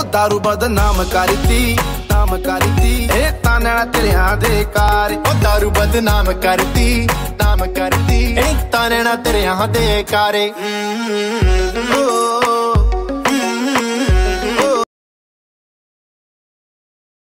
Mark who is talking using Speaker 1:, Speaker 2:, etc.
Speaker 1: दारू बदनाम करती नाम करती ए ताने तेरिया दे कार
Speaker 2: ओ दारू बदनाम करती नाम करती ताने तेरिया दे कारे।